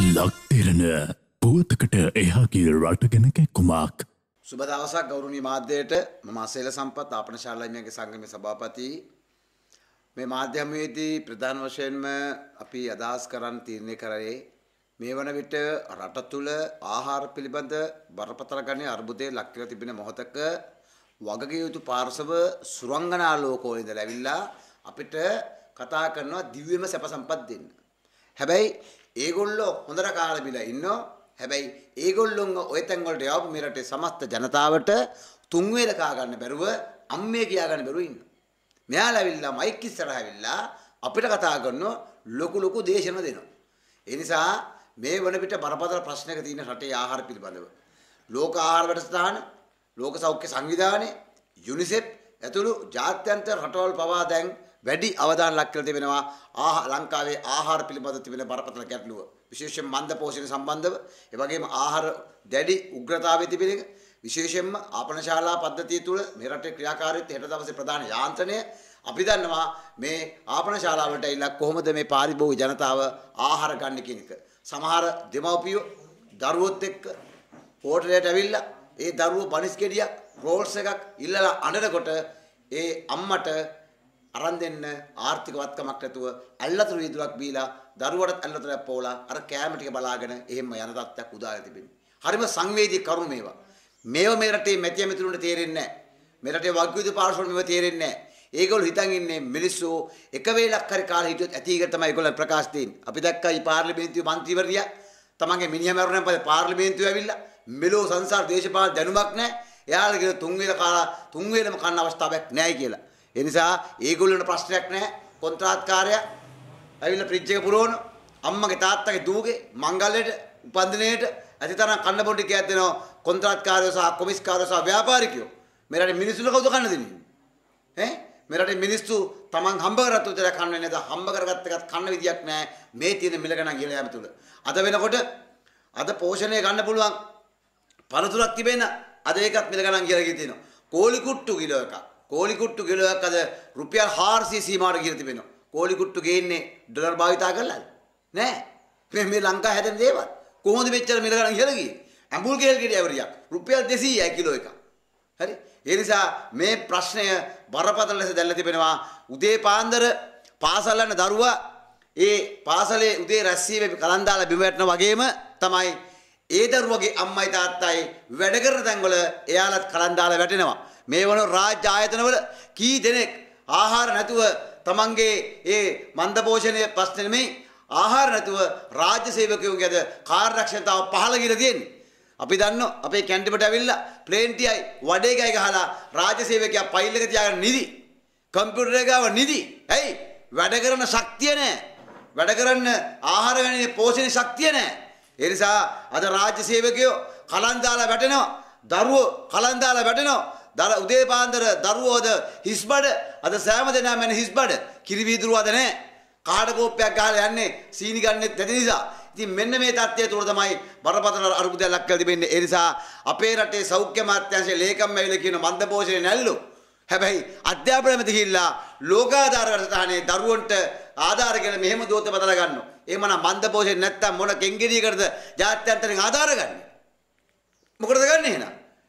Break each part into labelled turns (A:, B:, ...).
A: ලක්තිරණ පුවතකට එහාගේ රටගෙන කැක්කුමක්.
B: සුබ දවසක් ගෞරවනීය මාධ්‍යයට මම අසේල සම්පත් ආපන ශාලායිමගේ සංගමේ සභාපති. මේ මාධ්‍ය හමුවේදී ප්‍රධාන වශයෙන්ම අපි අදහස් කරන්න තීරණය කරේ මේ වන විට රට තුළ ආහාර පිළිබඳ බරපතල ගණයේ අර්බුදයේ ලක් වෙලා තිබෙන මොහොතක වගකිය යුතු පාර්ශව සුරංගනා ලෝකවල ඉඳලා ඇවිල්ලා අපිට කතා කරනවා දිව්‍යම සැප සම්පත් දෙන්න. හැබැයි ඒගොල්ලෝ හොඳට කාලා බිලා ඉන්නවා. හැබැයි ඒගොල්ලොන්ව ඔය තැන් වලට යවපු මේ රටේ සමස්ත ජනතාවට තුන් වේල කා ගන්න බැරුව අම්මේ කියා ගන්න බැරුව ඉන්නවා. මෙයාලා ඇවිල්ලා මයික් ඉස්සරහ ඇවිල්ලා අපිට කතා කරනවා ලොකු දේශන දෙනවා. ඒ නිසා මේ වන විට බරපතල ප්‍රශ්නයක තියෙන රටේ ආහාර පිළිබඳව ලෝක ආහාර වැඩසටහන, ලෝක සෞඛ්‍ය සංවිධානය, යුනිසෙෆ් ඇතුළු ජාත්‍යන්තර රටවල් පවා දැන් වැඩි අවධානය ලක් කරලා තිබෙනවා ලංකාවේ ආහාර පිළිබඳ තිබෙන බරපතල ගැටලුව. විශේෂයෙන් මන්ද පෝෂණය සම්බන්ධව, ඒ වගේම ආහාර දැඩි උග්‍රතාවයේ තිබෙන එක, විශේෂයෙන්ම ආපන ශාලා පද්ධතිය තුළ මේ රටේ ක්‍රියාකාරීත්වය හෙට දවසේ ප්‍රධාන යාන්ත්‍රණය අපි දන්නවා මේ ආපන ශාලා වලට ඇවිල්ලා කොහොමද මේ පාරිභෝගික ජනතාව ආහාර ගන්න කියන එක. සමහර දෙමව්පියෝ දරුවොත් එක්ක හෝටලයට ඇවිල්ලා ඒ දරුවෝ බනිස් ගෙඩියක් රෝල්ස් එකක් ඉල්ලලා අඬනකොට ඒ අම්මට අරන් දෙන්න ආර්ථික වත්කමක් නැතුව ඇල්ලතුරු වීදුරක් බීලා දරුවටත් ඇල්ලතුරක් පොවලා අර කෑම ටික බලාගෙන එහෙම යන තත්ත්වයක් උදාලා තිබෙනවා. හරිම සංවේදී කරුණු මේවා. මේව මේ රටේ මැතිය මිතුරුන්ට තේරෙන්නේ නැහැ. මේ රටේ වග්විදු පාර්ශවවල මේව තේරෙන්නේ නැහැ. ඒගොල්ලෝ හිතන් ඉන්නේ මිනිස්සු එක වේලක් හරි කාලේ හිටියොත් ඇති එක තමයි ඒගොල්ලෝ ප්‍රකාශ දෙන්නේ. අපි දැක්කා ඊ පාර්ලිමේන්තුවේ මන්ත්‍රීවරියා තමන්ගේ මිනිහා මරුණාන් පස්සේ පාර්ලිමේන්තුවේ ඇවිල්ලා මෙලෝ සංසාර දේශපාලන දැනුමක් නැහැ. එයාලා කියන තුන් වේල කාලා තුන් වේලම කන්න අවස්ථාවක් නැහැ කියලා. ඒ නිසා ඒගොල්ලන්ට ප්‍රශ්නයක් නැහැ. කොන්ත්‍රාත්කාරයා ඇවිල්ලා ෆ්‍රිජ් එක පුරවන අම්මගේ තාත්තගේ දූගේ මංගල්‍යයට උපන්දිනේට ඇතිතරම් කන්න බොන්න ටිකක් දෙනවා කොන්ත්‍රාත්කාරයෝ සහ කොමිස්කාරයෝ සහ ව්‍යාපාරිකයෝ. මේ රටේ මිනිස්සුන්ට කවුද කන්න දෙන්නේ? ඈ මේ රටේ මිනිස්සු තමන් හම්බ කරගත්ත උදේට කන්නේ නැද? හම්බ කරගත්ත එකත් කන්න විදියක් නැහැ. මේ තියෙන මිල ගණන් කියලා යෑම තුල. අද වෙනකොට අද පෝෂණය ගන්න පුළුවන් පළතුරක් තිබෙන අද ඒකත් මිල ගණන් කියලා කියනවා. කෝලි කුට්ටු කිලෝ එකක්. කෝලි කුට්ටු කිලෝ එකක් අද රුපියල් 400 සීමාවට ගිහින් තිබෙනවා. කෝලි කුට්ටු ගේන්නේ ඩොලර් භාවිතා කරලාද? නෑ. මේ ලංකාව හැදෙන දේවල්. කොහොමද මෙච්චර මිල ගණන් ඉහළ ගියේ? ඇඹුල් කේල් ගෙඩිය ඇවරියක් රුපියල් 200යි කිලෝ එක. හරි? ඒ නිසා මේ ප්‍රශ්නය බරපතල ලෙස දැල්ලා තිබෙනවා. උදේ පාන්දර පාසල් යන දරුවා ඒ පාසලේ උදේ රැස්වීමේ කලන් දාලා බිම වැටෙනා වගේම තමයි ඒ දරුවගේ අම්මයි තාත්තයි වැඩ කරන තැන්වල එයාලත් කලන් දාලා වැටෙනවා. මේ වන රාජ්‍ය ආයතනවල කී දෙනෙක් ආහාර නැතුව තමන්ගේ ඒ මන්ද පෝෂණයේ ප්‍රශ්න නෙමෙයි ආහාර නැතුව රාජ්‍ය සේවකයෝගේ අද කාර්යදක්ෂතාව පහළ ගිහලා තියෙන්නේ. අපි දන්නවා අපේ කැන්ටිමට ඇවිල්ලා ප්ලේන් ටිකයි වඩේ ගයි ගහලා රාජ්‍ය සේවකයා ෆයිල් එක තියාගෙන නිදි. කම්පියුටර් එක ගාව නිදි. ඇයි? වැඩ කරන ශක්තිය නැහැ. වැඩ කරන්න ආහාර ගැනීම පෝෂණයේ ශක්තිය නැහැ. ඒ නිසා අද රාජ්‍ය සේවකයෝ කලන් දාලා වැටෙනවා. දරුවෝ කලන් දාලා වැටෙනවා. උදේ පාන්දර දරුවෝද හිස්බඩ අද සෑම දෙනාම යන හිස්බඩ කිරි වීදුරු අද නැහැ. කාඩ කෝප්පයක් ගහලා යන්නේ සීනි ගන්නෙත් නැති නිසා. ඉතින් මෙන්න මේ තත්ත්වය තුළ තමයි බරපතල අරුබුදයක් ලක් කරලා තිබෙන්නේ. ඒ නිසා අපේ රටේ සෞඛ්‍ය අමාත්‍යාංශයේ ලේකම් ඇවිල්ලා කියන මන්ද පෝෂණය නැල්ලු. හැබැයි අධ්‍යාපනය මත ගිහිල්ලා ලෝකාධාර වැඩසටහනේ දරුවන්ට ආධාර කියලා මෙහෙම දෝත බදලා ගන්නවා. එහෙමනම් මන්ද පෝෂණය නැත්තම් මොන කෙන්ගෙඩියකටද ජාත්‍යන්තරයෙන් ආධාර ගන්න? මොකටද ගන්න එහෙනම්?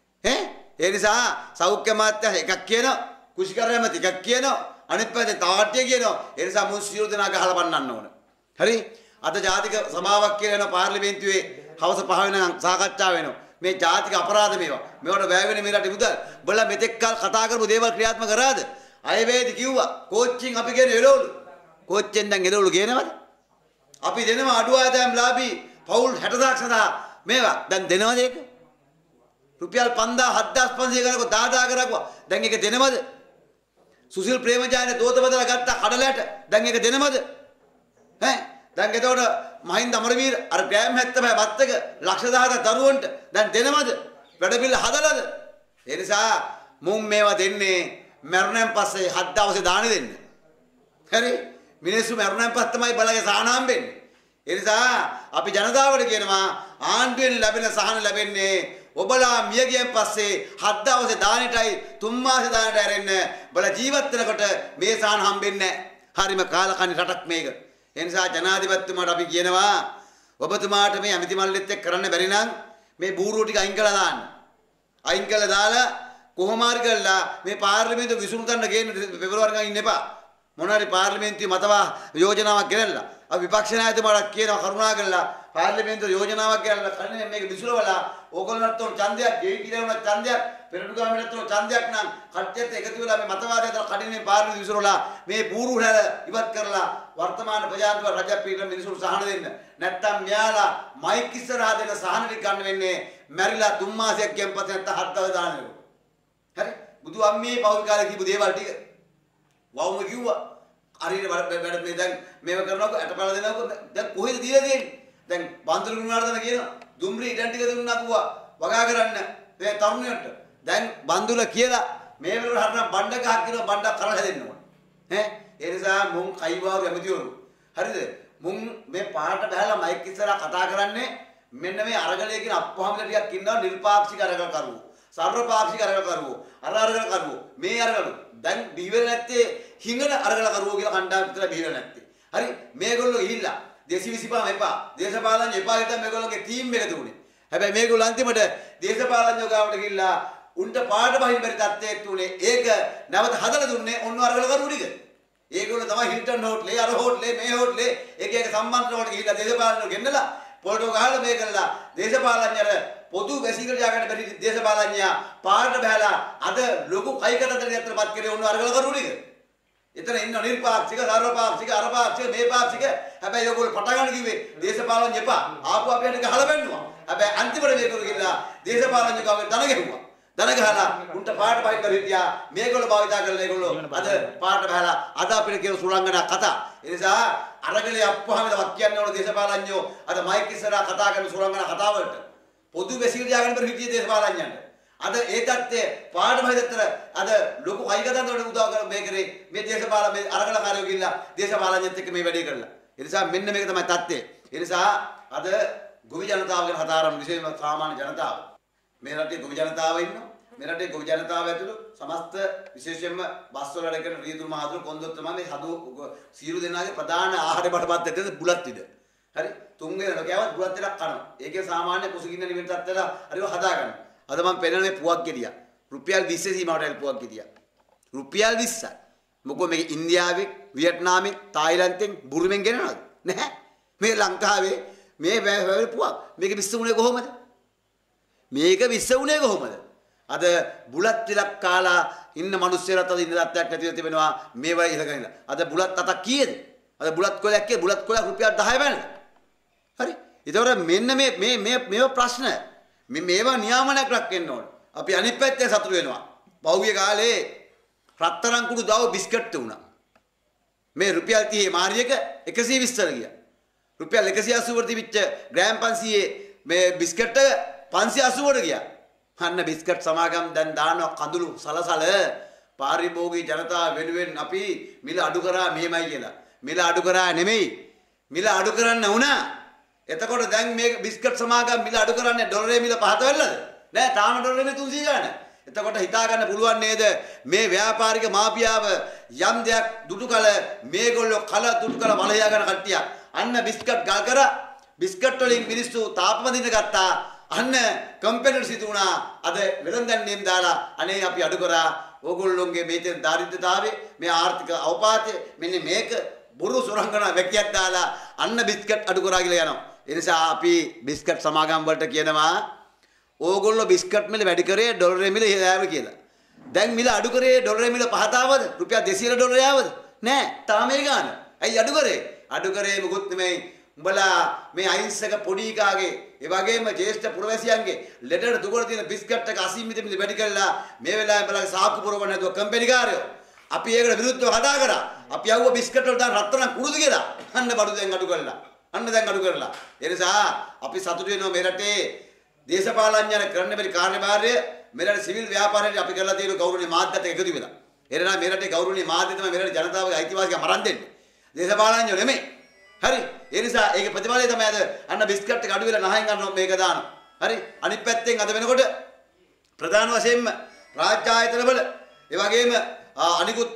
B: ඒ නිසා සෞඛ්‍ය අමාත්‍යාංශ එකක් කියනවා, කුෂිකර්මති එකක් කියනවා, අනිත් පැත්තේ තාට්ටිය කියනවා. ඒ නිසා මුන් සියලු දෙනා ගහලා පන්නන්න ඕන. හරි? අද ජාතික සභාවක් කියලා වෙන පාර්ලිමේන්තුවේ හවස 5 වෙනකන් සාකච්ඡා වෙනවා. මේ ජාතික අපරාධ මේවා. මේවට වැය වෙන මේ රටේ මුදල්. බලලා මෙතෙක් කල් කතා කරපු දේවල් ක්‍රියාත්මක කරාද? අයවැයේදී කිව්වා කෝච්චියෙන් අපි කියන එළවලු. කෝච්චෙන් දැන් එළවලු ගේනවද? අපි දෙනවා අඩු ආදායම් ලාභී පවුල් 60000ක් සඳහා මේවා. දැන් දෙනවද ඒක? රුපියල් 7500 ගණනක 10000 කරක්වා. දැන් ඒක දෙනවද? සුසිල් ප්‍රේමජායන දෝත බදලා ගත්ත කඩලට දැන් ඒක දෙනවද? දැන් එතකොට මහින්ද අමරවීර අර ග්‍රෑම් 70 බත් එක ලක්ෂ 10ක දරුවන්ට දැන් දෙනවද? වැඩ පිළ හදලාද? ඒ නිසා මුන් මේවා දෙන්නේ මරුණෙන් පස්සේ 7 දවසේ දාන දෙන්න. හරි? මිනිස්සු මරුණෙන් පස්සේ තමයි බලගේ සාහන හම්බෙන්නේ. ඒ නිසා අපි ජනතාවට කියනවා ආණ්ඩුවෙන් ලැබෙන සහන ලැබෙන්නේ ඔබලා මිය ගියන් පස්සේ 7 දවසේ දානෙටයි 3 මාසේ දානෙට ඇරෙන්න බල ජීවත් වෙනකොට මේ සහන හම්බෙන්නේ නැහැ. හරිම කාලකන්ණි රටක් මේක. ඒ නිසා ජනාධිපතිතුමාට අපි කියනවා ඔබතුමාට මේ ඇමති මල්ලෙත් එක්ක කරන්න බැරි නම් මේ බූරුව ටික අයින් කළා දාන්න. අයින් කළා දාලා කොහොම හරි කරලා මේ පාර්ලිමේන්තුව විසුණු ගන්න ගේන්න පෙබරවාරි ගාන ඉන්න එපා. මොනවාරි පාර්ලිමේන්තුවේ මතවා යෝජනාවක් ගෙනල්ලා අපි විපක්ෂ නායකතුමාට කියනවා කරුණාකරලා පාර්ලිමේන්තුවේ යෝජනාවක් ගෙනල්ලා කන්නේ මේක විසුරවලා ඕගොල්ලන්ට උන් ඡන්දයක් ගෙයි කියලා උන ඡන්දයක් පෙරටු ගාමිණට උන ඡන්දයක් නම් කට්ටියත් එකතු වෙලා මේ මතවාදය අතර කඩිනේ පාර්ලිමේන්තුව විසුරවලා මේ බూరు හැල ඉවත් කරලා වර්තමාන ප්‍රජාතන්ත්‍ර රජපීඨ මිනිසුන්ට සහන දෙන්න. නැත්තම් මෙයාලා මයික් ඉස්සරහා දෙන සහන ටික ගන්න වෙන්නේ මැරිලා 3 මාසයක් ගියන් පස්සේ නැත්තම් 7 දවස් දානවා. හරි බුදු අම්මේ පෞල් කාලේ කියපු දේවල් ටික වවුම කිව්වා හරියට වැඩ මේ දැන් මේව කරනකොට ඇටපල දෙනකොට දැන් කොහෙද දීලා තියෙන්නේ දැන් බන්දුරු ගුණාට දන කියනවා දුම්රි ඉඩම් ටික දුන්නා කිව්වා වගා කරන්න මේ තරුණයන්ට දැන් බන්දුල කියලා මේ වල හරියට බණ්ඩ ගහක් කියනවා බණ්ඩක් කරලා හැදෙන්න ඕනේ ඈ ඒ නිසා මුන් කයිවාරු ඇමතිවරු හරිද මුන් මේ පාට බහලා මයික් ඉස්සරහා කතා කරන්නේ මෙන්න මේ අරගලයේ කියන අප්පහාමිල ටිකක් ඉන්නවා නිර්පාක්ෂික අරගල කරුවෝ සර්වපාක්ෂික අරගල කරුවෝ අරගල කරුවෝ මේ අරගල දැන් බිහිවෙල නැත්තේ හිඟන අරගල කරුවෝ කියලා කණ්ඩායම් විතර බිහිවෙල නැත්තේ. හරි මේගොල්ලෝ ගිහිල්ලා 225 එපා. දේශපාලනඥයෝ එපා හිටන් මේගොල්ලෝගේ ටීම් එක තුනේ. හැබැයි මේගොල්ලෝ අන්තිමට දේශපාලනඥයෝ ගාවට ගිහිල්ලා උන්ට පාඩ බහින් බැරි තත්ත්වයක් තුනේ. ඒක නැවත හදලා දුන්නේ ඔන්න අරගල කරුවෝ ටික. ඒගොල්ලෝ තමයි හිල්ටන් හෝට්ලේ අර හෝට්ලේ මේ හෝට්ලේ එක එක සම්බන්ධ වලට ගිහිල්ලා දේශපාලනඥයෝ ගෙන්නලා පොළොට ගහලා මේ කළා දේශපාලනඥයර පොදු වැසිකට ය아가න්න බැරි දේශපාලනඥයා පාරට බහලා අද ලොකු කයිකටතරයක් අතරපත් කරේ උණු අරගල කරුණු ටික. එතන ඉන්න නිර්පාක්ෂික, සර්වපාක්ෂික, අරපාක්ෂික, මේපාක්ෂික හැබැයි ඔයගොල්ලෝ පට ගන්න කිව්වේ දේශපාලනඥ එපා. ආපු අපි යන්න ගහලා බැන්නුවා. හැබැයි අන්තිමට මේකෝ ගිහලා දේශපාලනඥකව දන ගැහුවා. දන ගහලා උන්ට පාට පහින් කර හිටියා. මේගොල්ලෝ භාවිතා කරලා ඒගොල්ලෝ අද පාට බහලා අද අපිට කියන සුළංගන කතා. ඒ නිසා අරගලේ අප්පහාමදවත් කියන්න ඕන දේශපාලනඥයෝ අද මයික් ඉස්සරහා කතා කරන සුළංගන කතා වලට පොදු වැසිකට ය아가න්න බැරි හිටියේ දේශපාලනඥයන්ට. අද ඒ තත්ත්වය පාඩමයිදතර අද ලොකු කයිකතන්ට වල උදව් කර මේ කරේ මේ දේශපාලන මේ අරගලකාරයෝ ගිහිල්ලා දේශපාලනඥයත් එක්ක මේ වැඩේ කරලා. ඒ නිසා මෙන්න මේක තමයි තත්ත්වය. ඒ නිසා අද ගොවි ජනතාව ගැන කතා කරන විශේෂම සාමාන්‍ය ජනතාව මේ රටේ ගොවි ජනතාව ඉන්නවා. මේ රටේ ගොවි ජනතාව ඇතුළු සමස්ත විශේෂයෙන්ම බස් වල වැඩ කරන රීතුරු මහතුරු කොන්දොත් තමයි මේ හදු සීරු දෙනාගේ ප්‍රධාන ආහාර බඩපත් ඇතුළේ බුලත් විද. හරි තුන්වෙනි ලෝකයවත් බුලත් ටිකක් කනවා. ඒකේ සාමාන්‍ය කුසගින්න නිවෙන තත්ත්වයට හරිව හදා ගන්න. අද මම පෙන්නන මේ පුවක් ගෙඩිය. රුපියල් 20 සීමාවට පුවක් ගෙඩිය. රුපියල් 20යි. මොකෝ මේක ඉන්දියාවේ, වියට්නාමේ, තායිලන්තෙන්, බුරුමෙන් ගෙනනවද? නැහැ. මේ ලංකාවේ මේ වැය පුවක්. මේක 20 උනේ කොහොමද? මේක 20 උනේ කොහොමද? අද බුලත් ටිකක් කාලා ඉන්න මිනිස්සුන්ට අද ඉන්න තත්ත්වයක් නැතිව තිබෙනවා මේවා ඉලගනිලා. අද බුලත් අතක් කීයද? අද බුලත් කොලයක් කිය බුලත් කොලයක් රුපියල් 10 වෙනද? හරි. ඒතකොට මෙන්න මේ ප්‍රශ්න මේවා නියාමනයක් රැකෙන්න ඕන. අපි අනිත් පැත්තේ සතුටු වෙනවා. පහුගිය කාලේ රත්තරන් කුඩු දාව බිස්කට් උනා. මේ රුපියල් 30 මාරියක 120ට ගියා. රුපියල් 180ට තිබිච්ච ග්‍රෑම් 500 මේ බිස්කට් එක 580ට ගියා. අන්න බිස්කට් සමාගම් දැන් දානවා කඳුළු සලසල පාරිභෝගික ජනතාව වෙනුවෙන් අපි මිල අඩු කරා මෙහෙමයි කියලා. මිල අඩු කරා නෙමෙයි. මිල අඩු කරන්න වුණා. එතකොට දැන් මේ බිස්කට් සමාගම් මිල අඩු කරන්නේ ඩොලරේ මිල පහත වෙලාද? නෑ තාම ඩොලරේ 300 ගන්න. එතකොට හිතා ගන්න පුළුවන් නේද මේ ව්‍යාපාරික මාෆියාව යම් දෙයක් දුටු කල මේගොල්ලෝ කල දුටු කල වලහියා ගන්න කට්ටියක්. අන්න බිස්කට් ගල් කරා බිස්කට් වලින් මිනිස්සු තාපමදින්න ගත්තා. අන්න කම්පැනිට සිදු වුණා. අද වෙළඳන්නේ දාලා අනේ අපි අඩු කරා. ඕගොල්ලෝගේ මේ තියෙන දාරිද්‍රතාවය මේ ආර්ථික අවපාතය මෙන්න මේක බොරු සොරංගන වැකියක් දාලා අන්න බිස්කට් අඩු කරා කියලා යනවා. ඒ නිසා අපි බිස්කට් සමාගම් වලට කියනවා ඕගොල්ලෝ බිස්කට් මිල වැඩි කරේ ඩොලරේ මිල ඉහළම කියලා. දැන් මිල අඩු කරේ ඩොලරේ මිල පහත ආවද? රුපියල් 200 ඩොලරේ ආවද? නෑ. තාම ඒ ගාන. ඇයි අඩු කරේ? අඩු කරේ මොකුත් නෙමෙයි. උඹලා මේ අහිංසක පොඩි කාගේ ඒ වගේම ජේෂ්ඨ පුරවැසියන්ගේ ලෙඩට දුකල තියෙන බිස්කට් එක අසීමිත මිල වැඩි කරලා මේ වෙලාවේ බලලා සාක්කු පුරවන්න නැතුව කම්පැනි කාරයෝ අපි ඒකට විරුද්ධව කතා කරා. අපි යවුව බිස්කට් වල දාන රත්තරන් කුරුදු කියලා. අන්න බඩු දැන් අඩු කරලා. අන්න දැන් අඩු කරලා. ඒ නිසා අපි සතුටු වෙනවා මේ රටේ දේශපාලඥයන් කරන්න බැරි කාර්යභාරය මේ රටේ සිවිල් ව්‍යාපාරයට අපි කරලා තියෙන ගෞරවනීය මාධ්‍යත් එක්ක එකතු වෙලා. ඒ නිසා මේ රටේ ගෞරවනීය මාධ්‍ය තමයි මේ රටේ ජනතාවගේ අයිතිවාසිකම් මරන් දෙන්නේ. දේශපාලඥයෝ නෙමෙයි. හරි. ඒ නිසා ඒකේ ප්‍රතිඵලය තමයි අද අන්න බිස්කට් එක අඩු වෙලා නහයෙන් ගන්න මේක දානවා. හරි. අනිත් පැත්තෙන් අද වෙනකොට ප්‍රධාන වශයෙන්ම රාජ්‍ය ආයතනවල ඒ වගේම අනිකුත්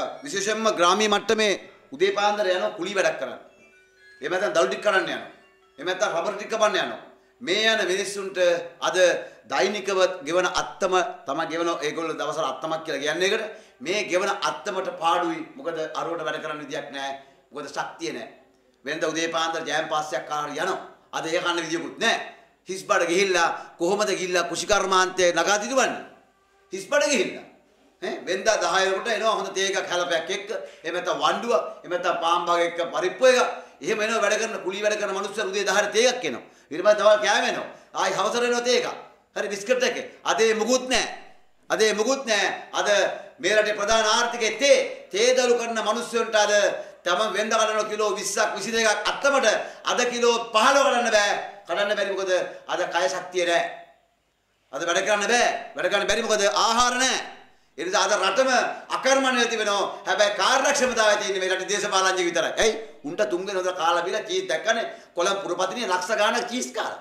B: විශේෂයෙන්ම ග්‍රාමීය මට්ටමේ උදේ පාන්දර යනවා කුලී වැඩක් කරන්න. එහෙම නැත්නම් දළු ටික කරන්න යනවා. එහෙම නැත්නම් රබර් ටික කපන්න යනවා. මේ යන මිනිස්සුන්ට අද දෛනිකව ගෙවන අත්තම තමයි ගෙවන ඒගොල්ලෝ දවසට අත්තමක් කියලා කියන්නේ ඒකට. මේ ගෙවන අත්තමට පාඩුයි. මොකද අරුවට වැඩ කරන්න විදියක් නැහැ. මොකද ශක්තිය නැහැ. වෙනද උදේ පාන්දර ජෑම් පාස්සයක් කාලා යනවා. අද ඒක කන්න විදියකුත් නැහැ. හිස්බඩ ගිහිල්ලා කොහොමද ගිහිල්ලා කුෂිකර්මාන්තයේ නගා තිබුණන්නේ? හිස්බඩ ගිහිල්ලා. වෙනදා 10 කට එනවා හොඳ තේ එකක් හැලපයක් එක්ක. එහෙම නැත්නම් වණ්ඩුව, එහෙම නැත්නම් පාම්බාග එක්ක පරිප්පු එක. එහෙම එනවා වැඩ කරන කුලී වැඩ කරන මිනිස්සු උදේ 10 තේ එකක් එනවා. ඊට පස්සේ තවල් කෑම එනවා. ආයි හවසට එනවා තේ එකක්. හරි බිස්කට් එකේ. අද ඒ මුකුත් නැහැ. අද මේ රටේ ප්‍රධාන ආර්ථිකයේ තේ දලු කරන මිනිස්සුන්ට අද තම වෙනද කඩන කිලෝ 20ක් 22ක් අත්තමට අද කිලෝ 15 කඩන්න බෑ. කඩන්න බැරි මොකද අද කය ශක්තිය නැහැ. අද වැඩ කරන්න බෑ. වැඩ කරන්න බැරි මොකද ආහාර නැහැ. ඒ නිසා අද රටම අකර්මණ්‍ය වෙති වෙනවා. හැබැයි කාර්යක්ෂමතාවය තියෙන්නේ මේ රටේ දේශපාලනඥයෙක් විතරයි. ඇයි? උන්ට තුන්ගෙන හොඳ කාලා බීලා චීස් දැක්කනේ. කොළඹ පුරපතිනිය ලක්ෂ ගාණක් චීස් කාලා.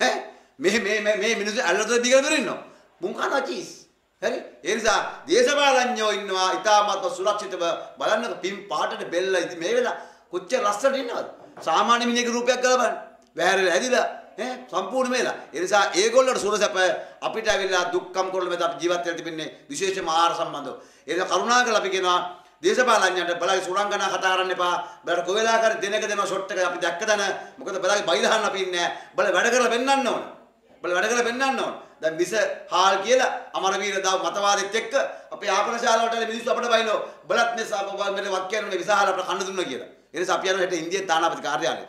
B: මේ මිනිස්සු අල්ලතර බීගෙන ඉන්නවා. මුන් කනවා චීස්. හරි? ඒ නිසා දේශපාලනඥයෝ ඉන්නවා. ඊටාත්ම සුරක්ෂිතව බලන්න පින් පාටට බෙල්ල ඉතින් මේ වෙලාව කොච්චර ලස්සනට ඉන්නවද? සාමාන්‍ය මිනිහෙකුගේ රූපයක් ගලපන්න. වැහැරලා ඇදිලා සම්පූර්ණ වෙලා. ඒ නිසා ඒගොල්ලන්ට සුරසැප අපිට ඇවිල්ලා දුක්ඛම් කරලා මෙතන අපි ජීවත් වෙලා තිබෙන්නේ විශේෂම ආහාර සම්බන්ධව. ඒ නිසා කරුණාකරලා අපි කියනවා දේශපාලඥයන්ට බලයි සුරංගනා කතා කරන්න එපා. බලන්න කොහෙලා කර දෙනක දෙන ෂොට් එක අපි දැක්ක දන. මොකද බලයි බයිලහන්න අපි ඉන්නේ නැහැ. බල වැඩ කරලා පෙන්නන්න ඕන. දැන් විස හාල් කියලා අමරවීර දාව මතවාදෙත් එක්ක අපේ ආපන ශාලාවට මිනිස්සු අපිට බයිනෝ. බලත් මේ සාපෝපාන් වක් කියන්නේ විස හාල් අපිට කන්න දුන්නා කියලා. ඒ නිසා අපි යනවා හෙට ඉන්දියානු තානාපති කාර්යාලයට.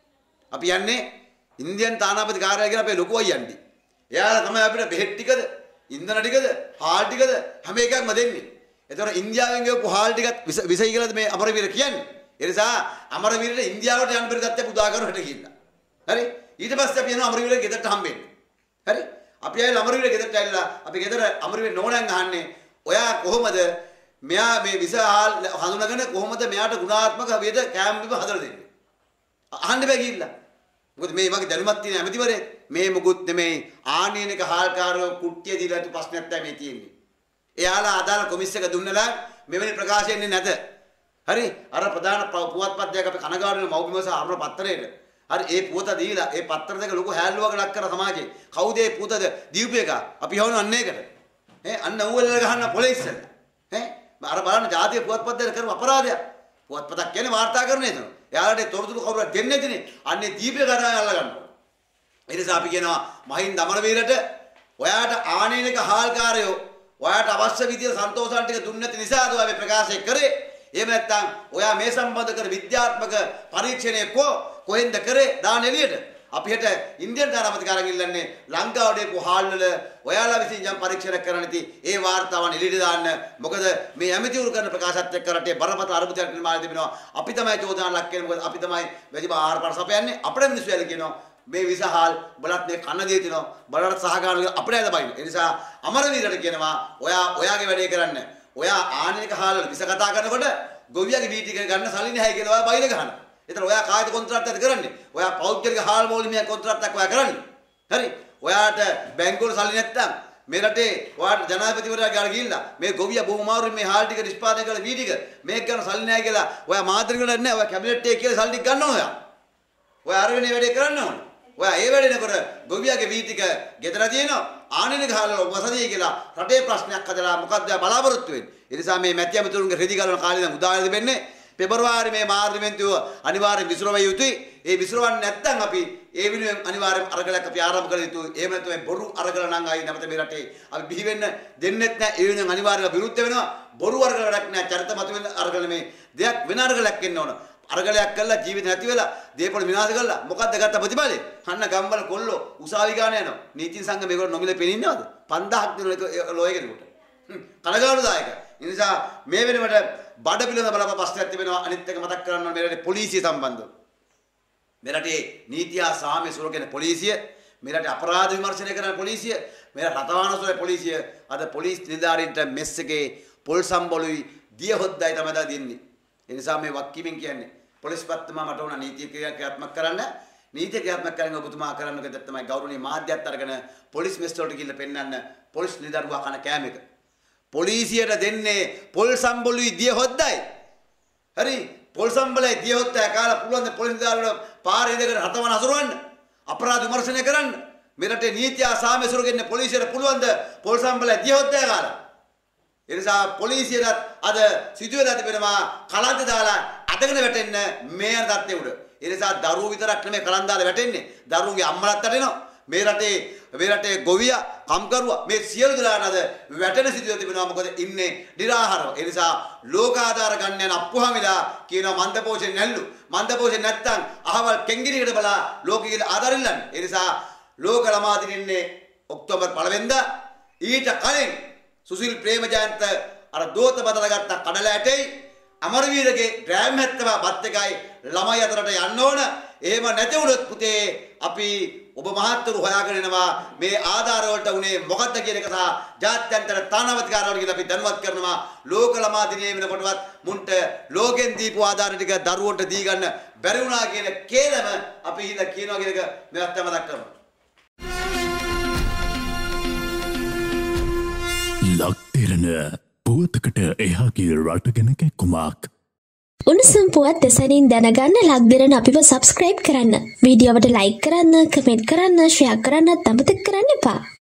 B: අපි යන්නේ ඉන්දියන් තානාපති කාර්යාලය කියලා අපේ ලොකු අයියන්ඩි. එයාලා තමයි අපිට බෙහෙත් ටිකද, ඉන්ධන ටිකද, හාල් ටිකද හැම එකක්ම දෙන්නේ. ඒතකොට ඉන්දියාවෙන් ගෙවපු හාල් ටිකත් විසයි කියලාද මේ අමරවීර කියන්නේ. ඒ නිසා අමරවීරට ඉන්දියාවට යන්න බැරි තත්ත්වයක් උදා කරන හෙට ගිහිල්ලා. හරි? ඊට පස්සේ අපි යනවා අමරවීරගේ ගෙදරට හම්බෙන්න. හරි? අපි ඇවිල්ලා අමරවීරගේ ගෙදරට ඇවිල්ලා අපි ගෙදර අමරවීර නෝනන් අහන්නේ ඔයා කොහොමද මෙයා මේ විස හාල් හඳුනගෙන කොහොමද මෙයාට ගුණාත්මක වේද කැම් බිම හදලා දෙන්නේ? අහන්න බෑ ගිහිල්ලා. මොකද මේ වගේ දැනුමක් තියෙන ඇමතිවරයෙක් මේ මොකුත් නෙමෙයි ආනීනික හාල්කාරයෝ කුට්ටිය දීලා තු ප්‍රශ්නයක් තමයි තියෙන්නේ. එයාලා අදාළ කොමිස් එක දුන්නලා මෙවැනි ප්‍රකාශ එන්නේ නැත. හරි? අර ප්‍රධාන පුවත්පත් දෙක අපි කනගාටු වෙන මෞබිමස ආරණ පත්තරේට. හරි ඒ පුවත දීලා ඒ පත්තර දෙක ලොකු හැල්ලුවක ලක් කර සමාජයේ. කවුද ඒ පුවතද දීපු එක? අපි හවන අන්න ඒකට. අන්න ඌවල ගහන්න පොලිස් එක. අර බලන්න ජාතිය පුවත්පත් දෙක කරපු අපරාධයක්. පුවත්පතක් කියන්නේ වාර්තාකරණය එතන. එයාලට තොරතුරු කවුරුත් දෙන්නේ නැතිනේ. අන්නේ දීපේ කරා අල්ල ගන්නවා. ඒ නිසා අපි කියනවා මහින්ද අමරවීරට ඔයාට ආනීනික හාල්කාරයෝ ඔයාට අවශ්‍ය විදියට සන්තෝෂයන් ටික දුන්නේ නැති නිසාද ඔයා මේ ප්‍රකාශය කරේ? එහෙම නැත්නම් ඔයා මේ සම්බන්ධ කර විද්‍යාත්මක පරීක්ෂණය කොහෙන්ද කරේ දාන එළියට? අපි හෙට ඉන්දියන් තානාපති කාර්යාලයෙන් ඉල්ලන්නේ ලංකාවට එපු හාල් වල ඔයාලා විසින් යම් පරීක්ෂණයක් කරන්න ඉති ඒ වාර්තාවන් එළියට දාන්න. මොකද මේ ඇමතිවරු කරන ප්‍රකාශات එක්ක රටේ බරපතල අරුබුදයක් නිර්මාණය තිබෙනවා. අපි තමයි චෝදනා ලක් කරන්නේ. මොකද අපි තමයි වැඩිම ආහාර පාන සපයන්නේ. අපේ මිනිස්සු ඇල කියනවා මේ විසහාල් බලත් මේ කන්න දී තිනවා. බලකට සහගාන අපිට ඇද බයින. ඒ නිසා අමරවීරට කියනවා ඔයාගේ වැඩේ කරන්න. ඔයා ආනනික හාල් වල විස කතා කරනකොට ගොවියාගේ වී ටික ගන්න සල්ලි නැහැ කියලා ඔයා බයින ගහනවා. එතන ඔයා කායික කොන්ත්‍රාත්යක් කරන්නේ. ඔයා පෞද්ගලික හාල් මූලිකව කොන්ත්‍රාත්යක් ඔයා කරන්නේ. හරි? ඔයාට බැංකුවල සල්ලි නැත්තම් මේ රටේ ඔයාට ජනාධිපතිවරයා ගාලා ගිහිල්ලා මේ ගොවියා බොහොම අමාරුවෙන් මේ හාල් ටික නිෂ්පාදනය කරලා වී ටික මේක ගන්න සල්ලි නැහැ කියලා ඔයා මාත්‍රික වල නැහැ. ඔයා කැබිනට් එකේ කියලා සල්ලි ගන්න ඕන ඔයා. ඔයා අර වෙනේ වැඩේ කරන්න ඕන. ඔයා ඒ වැඩේනකොට ගොවියාගේ වී ටික ගෙදර තියෙනවා. ආනනික හාල් වල වසදිය කියලා රටේ ප්‍රශ්නයක් හදලා මොකද්ද බලාපොරොත්තු වෙන්නේ? ඒ නිසා මේ මැති ඇමතුරුන්ගේ රෙදි ගලන කාලේ දැන් උදාහරණ දෙන්නේ පෙබරවාරි මේ පාර්ලිමේන්තුව අනිවාර්යෙන් විසිරවිය යුතුයි. ඒ විසිරවන්නේ නැත්නම් අපි ඒ වෙනුවෙන් අනිවාර්යෙන් අරගලයක් අපි ආරම්භ කළ යුතුයි. එහෙම නැත්නම් මේ බොරු අරගල නම් ආයි නැවත මේ රටේ අපි බිහි වෙන්න දෙන්නෙත් නැහැ. ඒ වෙනුවෙන් අනිවාර්යයෙන් විරුද්ධ වෙනවා. බොරු අරගලයක් නැහැ. චරිත මත වෙන අරගල මේ දෙයක් වෙන අරගලයක් එන්න ඕන. අරගලයක් කළා ජීවිත නැති වෙලා දේපොළ විනාශ කළා. මොකද්ද ගත්ත ප්‍රතිඵලය? අන්න ගම්බල කොල්ලෝ උසාවි ගාන යනවා. නීති සංඝ මේගොල්ලෝ නොමිලේ පෙනින්නවද? 5000ක් දෙන ලෝයකෙනෙකුට. කනගාටුදායක. ඒ නිසා මේ වෙනකොට බඩ පිළිවෙල බලපා ප්‍රශ්නයක් තිබෙනවා. අනිත් එක මතක් කරන්න ඕනේ මේ රටේ පොලිසිය සම්බන්ධව. මේ රටේ නීතිය සාමය සුරකින පොලිසිය, මේ රටේ අපරාධ විමර්ශනය කරන පොලිසිය, මේ රටවනසොල පොලිසිය අද පොලිස් නිලධාරීන්ට මෙස් එකේ පොල් සම්බොලුයි දිය හොද්දයි තමයි දෙන්නේ. ඒ නිසා මේ වක්කීමෙන් කියන්නේ පොලිස් පත්තුමා මට උන නීතිය ක්‍රියාත්මක කරන්න. නීතිය ක්‍රියාත්මක කරන ඔබතුමා කරන්න කද තමයි ගෞරවනීය මාධ්‍යත් අරගෙන පොලිස් මෙස් වලට ගිහිල්ලා පෙන්නන්න පොලිස් නිලධාරුවා කන කෑම එක. පොලිසියට දෙන්නේ පොල් සම්බොලුයි දිය හොද්දයි. හරි පොල් සම්බලයි දිය හොද්දයි කාලා පුළුවන් ද පොලිස් නිලධාරුවෝ පාරේ ඉඳගෙන රටවන අසුරවන්න අපරාධ විමර්ශනය කරන්න මේ රටේ නීතිය සාමය සුරගෙන පොලිසියට පුළුවන් ද පොල් සම්බල දියොත් දාලා ඒ නිසා පොලිසියට අද සිදුවෙලා තිබෙනවා කලන්ත දාලා අදගෙන වැටෙන්න මේ අර தත්ත්වය උඩ ඒ නිසා දරුවෝ විතරක් නෙමෙයි කලන්ත දාලා වැටෙන්නේ දරුවෝගේ අම්මලාත් වැටෙනවා මේ රටේ ගොවියා කම්කරුවා මේ සියලු දෙනාට අද වැටෙන සිදුවෙලා තිබෙනවා මොකද ඉන්නේ निराහාරව ඒ නිසා ලෝකාධාර ගන්න යන අප්පුහමිලා කියනවා මන්දපෝෂෙන් නැල්ලු මන්දපෝෂෙන් නැත්තම් අහවල් කෙංගිරිකට බලා ලෝකෙ කියලා ආදරිල්ලන්නේ ඒ නිසා ලෝක ළමා දිනින්නේ ඔක්තෝබර් 1 වෙනිදා ඊට කලින් සුසිල් ප්‍රේමජයන්ත අර දෝත බදලාගත්ත කඩල ඇටෙයි අමරවීරගේ ඩ්‍රෑම් හැත්තම බත් එකයි ළමයි අතරට යන්න ඕන එහෙම නැති වුණොත් පුතේ අපි ඔබ මහත්තුරු හොයාගෙන එනවා මේ ආධාර වලට උනේ මොකද්ද කියන එක සහ ජාත්‍යන්තර තානාපතිකාරවලට කියලා අපි දැනුවත් කරනවා ලෝක ළමා දිනයේ වෙනකොටවත් මුන්ට ලෝකෙන් දීපු ආධාර ටික දරුවන්ට දී ගන්න බැරි වුණා කියන කේලම අපි හිත කියනවා කියන එක මෙවත් මතක් කරනවා
A: ලක්තිරණ පුවතකට එහාගේ රට ගැන කැක්කුමක්
C: උණුසුම් පුවත් දෙසනින් දැනගන්න ලක්දිරණ අපිව සබස්ක්‍රයිබ් කරන්න වීඩියෝවට ලයික් කරන්න කමෙන්ට් කරන්න ෂෙයා කරන්නත් අමතක කරන්න එපා